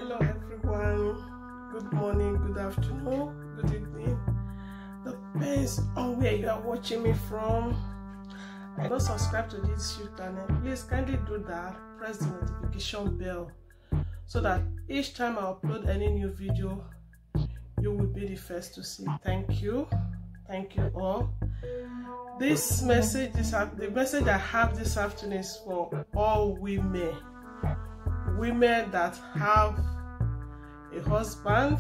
Hello everyone, good morning, good afternoon, good evening. Depends on where you are watching me from. I don't subscribe to this YouTube channel. Please kindly do that. Press the notification bell so that each time I upload any new video, you will be the first to see. Thank you all. This message the message I have this afternoon is for all women that have a husband.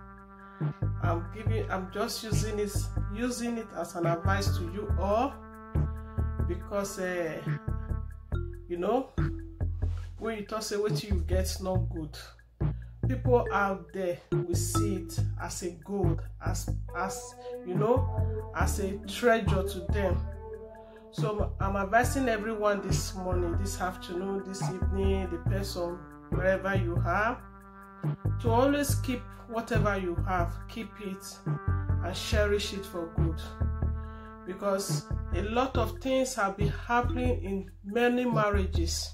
I'm just using it as an advice to you all, because you know, when you talk say what you get not good, people out there will see it as a gold, as you know, as a treasure to them. So I'm advising everyone this morning, this afternoon, this evening, depends on wherever you are, to always keep whatever you have, keep it and cherish it for good, because a lot of things have been happening in many marriages.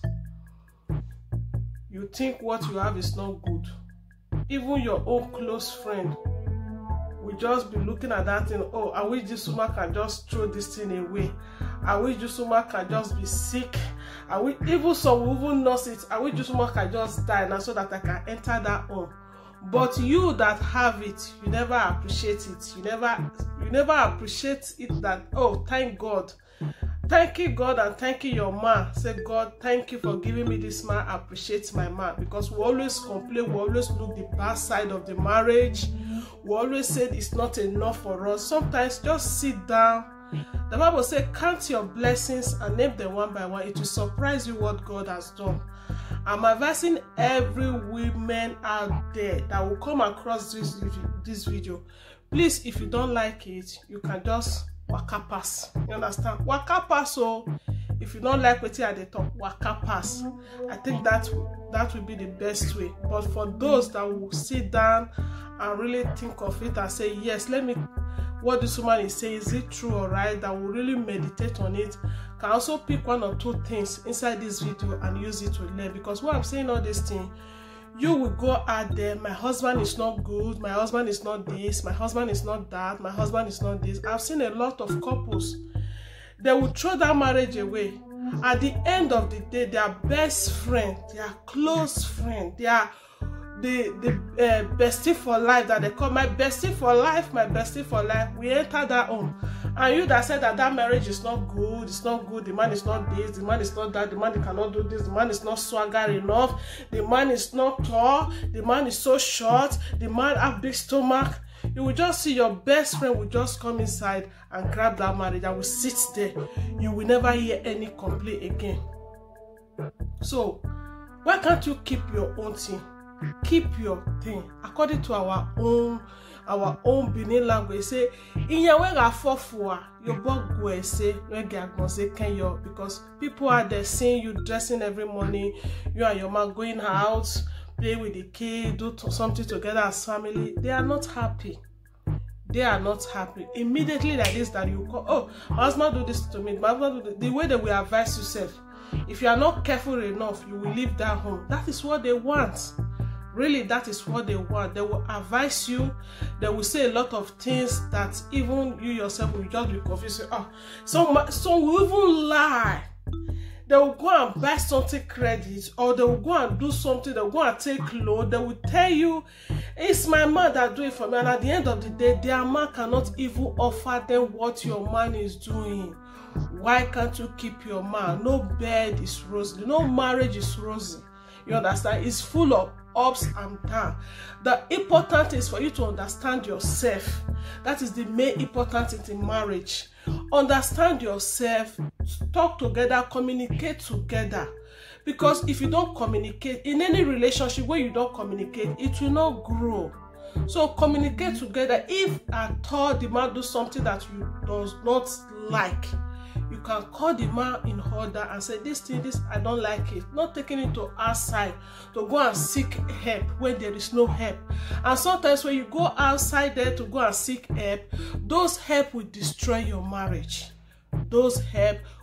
You think what you have is not good. Even your own close friend will just be looking at that thing. Oh, I wish this woman can just throw this thing away. I wish this woman can just be sick. I wish, even some will even nurse it. I wish this woman can just die now so that I can enter that home. But you that have it, you never appreciate it. You never appreciate it that, oh, thank God. Thank you, God, and thank you, your man. Say, God, thank you for giving me this man. I appreciate my man. Because we always complain, we always look the bad side of the marriage. We always say it's not enough for us. Sometimes just sit down. The Bible says, count your blessings and name them one by one. It will surprise you what God has done. I'm advising every woman out there that will come across this video. Please, if you don't like it, you can just waka pass. You understand? Waka pass. So if you don't like what you at the top, waka pass. I think that will be the best way. But for those that will sit down and really think of it and say, yes, let me, what this woman is saying, is it true or right? That will really meditate on it. Can also pick one or two things inside this video and use it to learn. Because what I'm saying all this thing, you will go out there, my husband is not good, my husband is not this, my husband is not that, my husband is not this. I've seen a lot of couples, they will throw that marriage away. At the end of the day, their best friend, their close friend, their the bestie for life, that they call my bestie for life, my bestie for life, we enter that home. And you that said that marriage is not good, it's not good, the man is not this, the man is not that, the man cannot do this, the man is not swagger enough, the man is not tall, the man is so short, the man have big stomach. You will just see your best friend will just come inside and grab that marriage and will sit there. You will never hear any complaint again. So why can't you keep your own thing? Keep your thing according to our own Benin language. Say in your way your bog say because people are there seeing you dressing every morning, you and your man going out, play with the kid, do something together as family. They are not happy. They are not happy. Immediately like this, that you call, oh, my husband do this to me, my husband do this. The way that we advise yourself, if you are not careful enough, you will leave that home. That is what they want. Really, that is what they want. They will advise you. They will say a lot of things that even you yourself will just be confused. Oh, some will even lie. They will go and buy something credit, or they will go and do something. They will go and take loan. They will tell you, it's my man that do it for me. And at the end of the day, their man cannot even offer them what your man is doing. Why can't you keep your man? No bed is rosy. No marriage is rosy. You understand? It's full of ups and downs. The important is for you to understand yourself. That is the main important thing in marriage. Understand yourself, talk together, communicate together. Because if you don't communicate in any relationship where you don't communicate, it will not grow. So communicate together. If at all the man do something that you does not like, you can call the man in order and say, this I don't like it. Not taking it to outside to go and seek help when there is no help. And sometimes when you go outside there to go and seek help, those help will destroy your marriage. Those help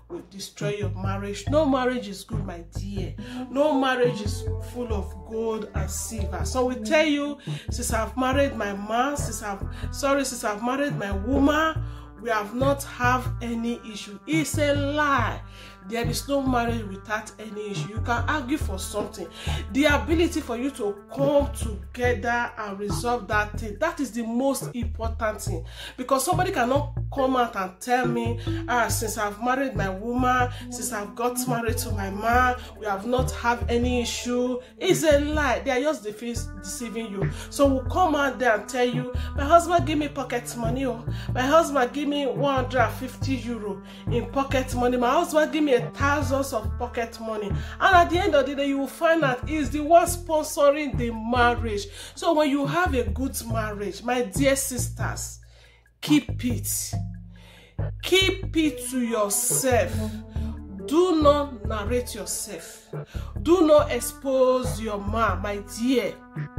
will destroy your marriage. No marriage is good, my dear. No marriage is full of gold and silver. So we tell you, since I've married my man, since I've married my woman, we have not have any issue. It's a lie. There is no marriage without any issue. You can argue for something. The ability for you to come together and resolve that thing, that is the most important thing. Because somebody cannot come out and tell me, since I've married my woman, since I've got married to my man, we have not have any issue. It's a lie. They are just deceiving you. So we'll come out there and tell you, my husband give me pocket money. Oh. My husband give me 150 euro in pocket money. My husband give me thousands of pocket money, and at the end of the day you will find out he's the one sponsoring the marriage. So when you have a good marriage, my dear sisters, keep it to yourself. Do not narrate yourself. Do not expose your man, my dear.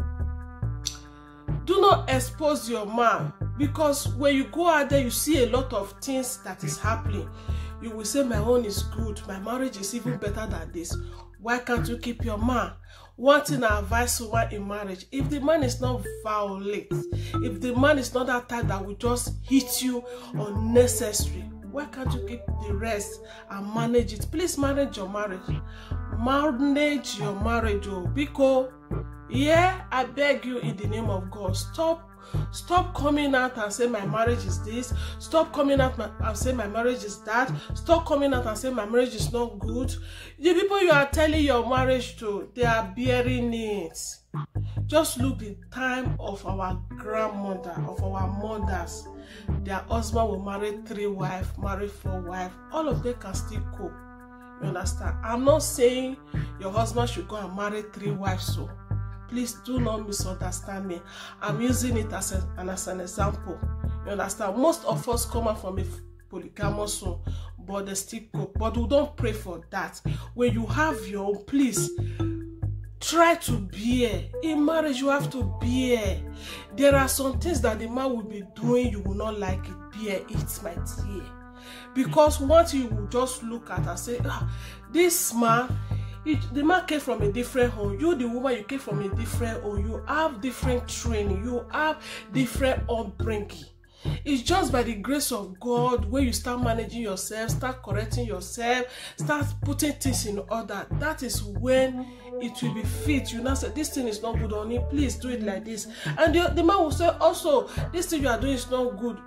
Do not expose your man, because when you go out there you see a lot of things that is happening. You will say, my own is good, my marriage is even better than this. Why can't you keep your man? One thing I advise women in marriage, if the man is not violent, if the man is not that type that will just hit you unnecessary, why can't you keep the rest and manage it? Please manage your marriage. Manage your marriage, oh, because yeah, I beg you in the name of God, stop coming out and say my marriage is this. Stop coming out and say my marriage is that. Stop coming out and say my marriage is not good. The people you are telling your marriage to, they are bearing it. Just look the time of our grandmother, of our mothers. Their husband will marry 3 wives, marry 4 wives. All of them can still cope. You understand? I'm not saying your husband should go and marry 3 wives, so please do not misunderstand me. I'm using it as an example. You understand? Most of us come out from a polygamous home, but they still cope. But we don't pray for that. When you have your own, please try to bear. In marriage, you have to bear. There are some things that the man will be doing, you will not like it. Bear it, my dear. Because once you will just look at and say, this man, the man came from a different home. You, the woman, you came from a different home. You have different training. You have different upbringing. It's just by the grace of God, when you start managing yourself, start correcting yourself, start putting things in order, that is when it will be fit. You now say, this thing is not good on it, please do it like this. And the man will say, also, this thing you are doing is not good.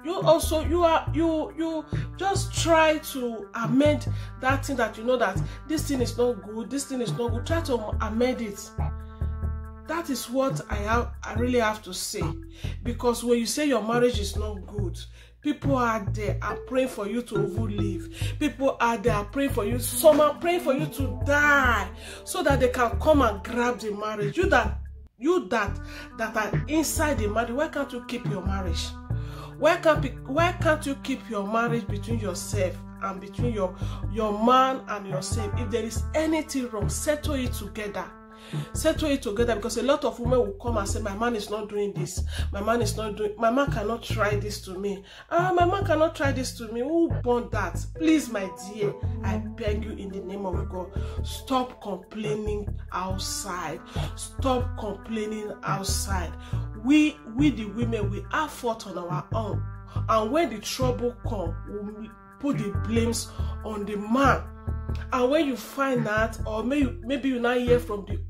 You just try to amend that thing that you know that this thing is not good, this thing is not good. Try to amend it. That is what I really have to say. Because when you say your marriage is not good, people out there are praying for you to live. People out there are praying for you. Some are praying for you to die, so that they can come and grab the marriage. You that are inside the marriage, why can't you keep your marriage? Why can't you keep your marriage between yourself and between your man and yourself? If there is anything wrong, settle it together. Settle it together, because a lot of women will come and say, my man is not doing this, my man cannot try this to me. My man cannot try this to me. Who born that? Please, my dear, I beg you in the name of God, stop complaining outside. Stop complaining outside. We the women, we have fought on our own, and when the trouble comes, we put the blames on the man. And when you find out, or maybe you not hear from the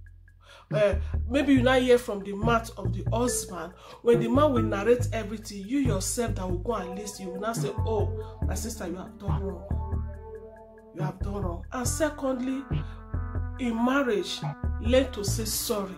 mouth of the husband, when the man will narrate everything, you yourself that will go and listen, you will not say, oh, my sister, you have done wrong. You have done wrong. And secondly, in marriage, learn to say sorry.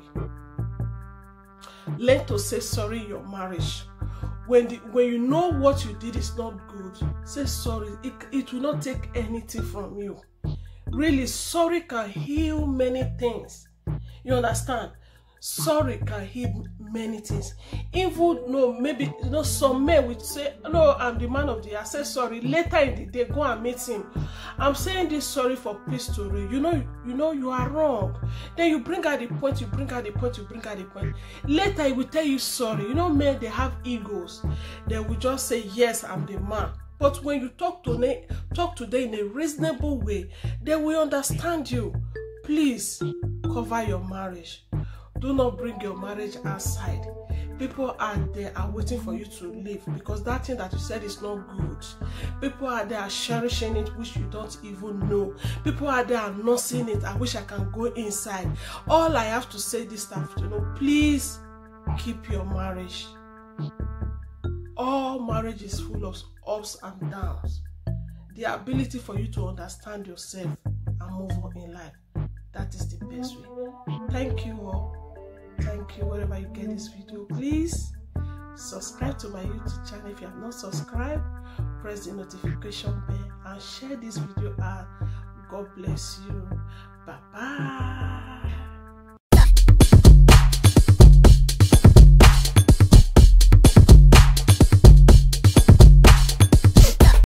Learn to say sorry in your marriage. When you know what you did is not good, say sorry. It will not take anything from you. Really, sorry can heal many things. You understand? Sorry can heal many things. Even though maybe some men would say, no, I'm the man of the year. I say sorry. Later in the day, go and meet him. I'm saying this sorry for peace to reign. You know you are wrong. Then you bring out the point, you bring out the point. Later he will tell you sorry. Men, they have egos. They will just say, yes, I'm the man. But when you talk to them in a reasonable way, they will understand you. Please cover your marriage. Do not bring your marriage outside. People are there are waiting for you to leave because that thing that you said is not good. People are there are cherishing it, which you don't even know. People are there are nursing it. I wish I can go inside. All I have to say this afternoon, please keep your marriage. All marriage is full of ups and downs. The ability for you to understand yourself and move on in life. That is the best way. Thank you all. Thank you. Wherever you get this video, please subscribe to my YouTube channel. If you have not subscribed, press the notification bell and share this video out. God bless you. Bye bye.